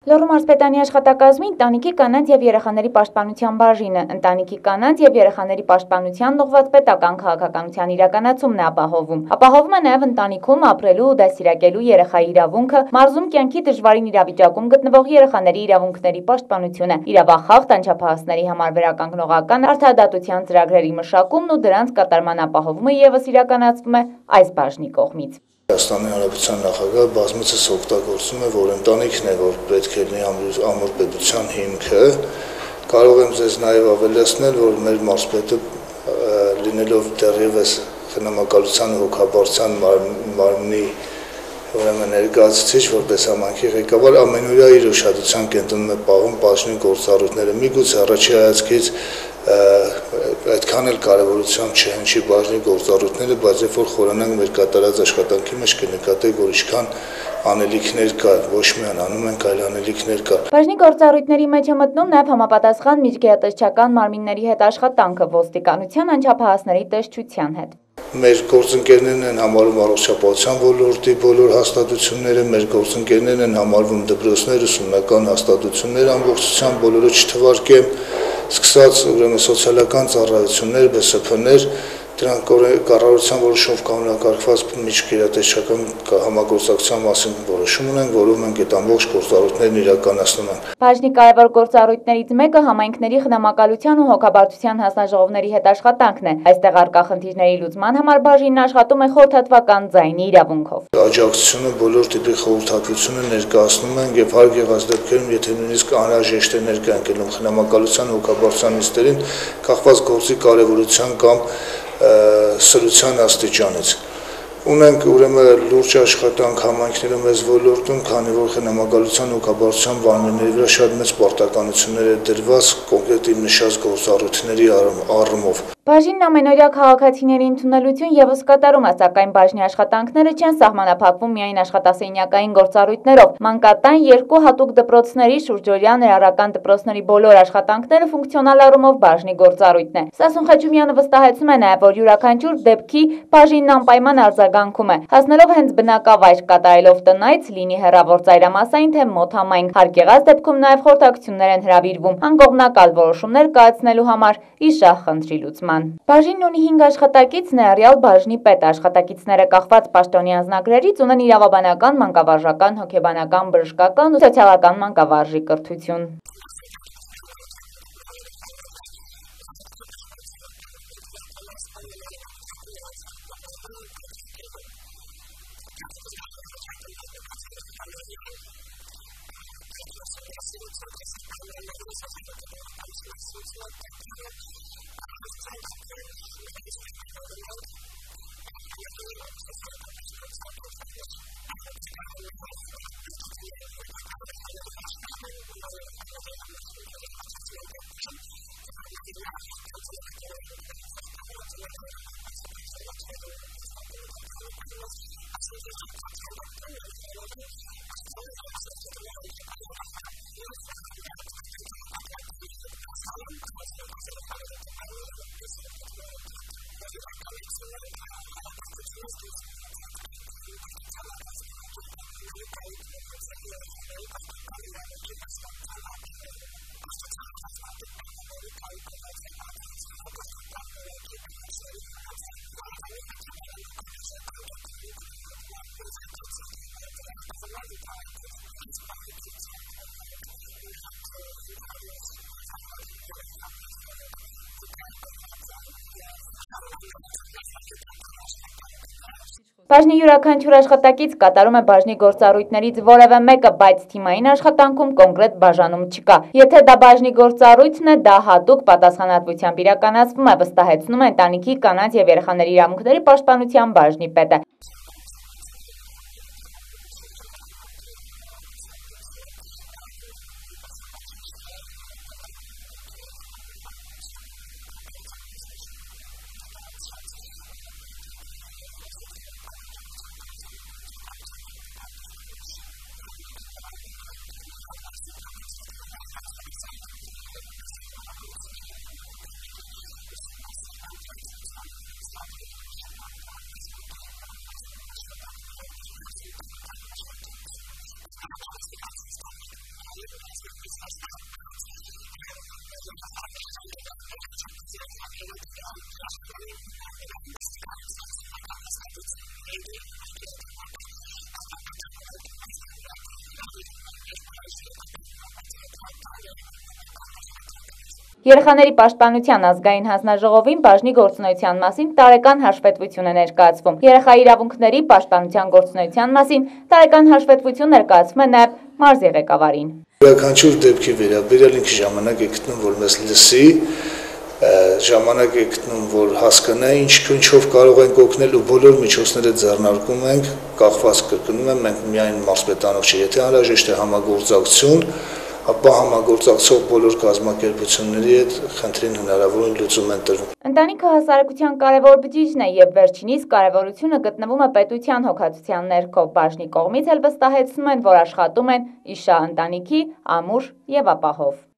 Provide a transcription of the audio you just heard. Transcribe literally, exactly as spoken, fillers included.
Լոռու մարզպետանի աշխատակազմի ընտանիքի կանանց և երեխաների պաշտպանության բաժինը ընտանիքի կանանց և երեխաների պաշտպանությանն ուղղված պետական քաղաքականության իրականացումն է ապահովում։ Ապահովում է նաև ընտանիքում ապրելու ու դաստիարակելու երեխայի իրավունքը, մարզում կյանքի դժվարին իրավիճակում գտնվող երեխաների իրավունքների պաշտպանությունը, իրավախախտ անչափահասների համար վերականգնողական արդարադատության ծրագրերի մշակումն ու դրանց կատարման ապահովումը ևս իրականացվում է այս բաժնի կողմից։ Հայաստանի Հանրապետության նախագահը բազմիցս օգտագործում է, որ ընտանիքն է, որ պետք է լինի ամուր պետության հիմքը։ Կարող եմ ձեզ նաև ավելացնել, որ մեր մարզպետը լինելով դեռևս խնամակալության ու հոգաբարձության մարմնի ուրեմն ներկայացուցիչ, որպես համայնքի ղեկավար, ամենօրյա իր ուշադրության կենտրոնում է պահում բաժնի գործառույթները։ Միգուցե առաջի հայացքից այդքան էլ կարևորությամբ չհնչի բաժնի գործառույթները, բայց երբ որ խորանանք մեր կատարած աշխատանքի մեջ կնկատենք, որ ինչքան անելիքներ կա, ոչ միայն անում ենք, այլ անելիքներ կա։ Բաժնի գործառույթների մեջ է մտնում նաև համապատասխան միջգերատեսչական մարմինների հետ աշխատանքը, ոստիկանության անչափահասների տեսչության հետ։ Մեր գործընկերներն են համարում առողջապահության ոլորտի բոլոր հաստատությունները, մեր գործընկերներն են համարվում դպրոցներ, ուսումնական հաստատություններ, ամբողջությամբ բոլորը չթվարկեմ, սկսած ուրեմն սոցիալական ծառայություններ, B S P-ներ, դրանք կառավարության որոշումով կանոնակարգված միջգերատեսչական համագործակցության մասին որոշում ունեն, որում ենք այդ ամբողջ գործառույթներն իրականացնում են։ Բաժնի կարևոր գործառույթներից մեկը համայնքների խնամակալության ու հոգաբարձության հանձնաժողովների հետ աշխատանքն է։ Այստեղ առկա խնդիրների լուծման համար բաժինն աշխատում է խորհրդատվական ձայնի իրավունքով։ Աջակցությունը բոլոր տիպի խորհրդատվությունը ներկայացնում են եւ հարկ եղած դեպքերում, եթե նույնիսկ անհրաժեշտ է ներկա ընկնում խնամակալության ու հոգաբարձության նիստերին, կախված գործի կարևորության կամ սրության աստիճանից։ Ունենք ուրեմն լուրջ աշխատանք համայնքներում այս ոլորտում, քանի որ խնամակալության ու հոգաբարձության մարմինների վրա շատ մեծ պարտականություններ է դրված կոնկրետ իմ նշած գործառույթների առումով։ Բաժինն ամենօրյա քաղաքացիների ընդունելություն ևս կատարում է, սակայն բաժնի աշխատանքները չեն սահմանափակվում միայն աշխատասենյակային գործառույթներով։ Մանկատան երկու հատուկ դպրոցների շուրջօրյա ներառական դպրոցների բոլոր աշխատանքները ֆունկցիոնալ առումով բաժնի գործառույթն է։ Սասուն Խաչումյանը վստահեցնում է նաև, որ յուրաքանչյուր դեպքի բաժինն անպայման արձագանքում է, հասնելով հենց բնակավայր, կատարելով տնայց, լինի հեռավոր ծայրամասային, թե մոտ համայնք։ Հարկ եղած դեպքում նաև խորհրդակցություններ են հրավիրվում անկողմնակալ որոշումներ կայացնելու համար իր խնդրի լուծման։ Բաժինն ունի հինգ աշխատակից, ներառյալ բաժնի պետ։ Աշխատակիցները կախված պաշտոնի անձնագրերից ունեն իրավաբանական, մանկավարժական, հոգեբանական, բժշկական ու սոցիալական մանկավարժի կրթություն։ Բաժնի յուրաքանչյուր աշխատակից կատարում է բաժնի գործառույթներից որևէ մեկը, բայց թիմային աշխատանքում կոնկրետ բաժանում չկա։ Եթե դա բաժնի գործառույթն է, դա հատուկ պատասխանատվությամբ իրականացվում է, վստահեցնում է ընտանիքի կանանց և երեխաների իրավունքների պաշտպանության բաժնի պետը։ Երեխաների պաշտպանության ազգային հանձնաժողովին բաժնի գործունեության մասին տարեկան հաշվետվություն է ներկայացվում։ Երեխայի իրավունքների պաշտպանության գործունեության մասին տարեկան հաշվետվություն ներկայացվում է նաև մարզի ղեկավարին։ Յուրաքանչյուր դեպքի վերաբերյալ ինքը ժամանակ է գտնում, որ մեզ լսի, ժամանակ է գտնում, որ հասկանա ինչով կարող ենք օգնել ու բոլոր միջոցները ձեռնարկում ենք, կախված կրկնում եմ, մենք միայն մարզպետանով չէ, եթե անհրաժեշտ է համագործակցություն, ապա համագործակցող բոլոր կազմակերպությունների հետ խնդրին հնարավորին լուծում են տրվում։ Ընտանիքը հասարակության կարևոր բջիջն է եւ վերջինիս կարևորությունը գտնվում է պետության հոգացության ներքո։ Բաժնի կողմից էլ վստահեցնում են, որ աշխատում են իշա ընտանիքի ամուր եւ ապահով։